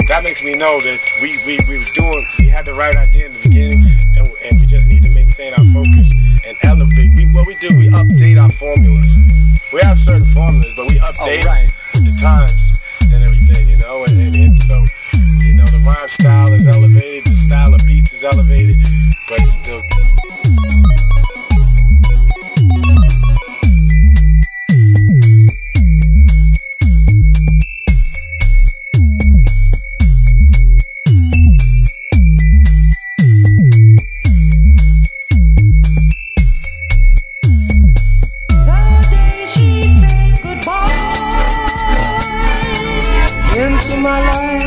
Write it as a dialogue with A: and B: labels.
A: that makes me know that we had the right idea in the beginning, and we just need to maintain our focus and elevate. We update our formulas. We have certain formulas, but we update with the times and everything, you know. And so, you know, the rhyme style is elevated, the style of beats is elevated, but it's still.
B: Into my life.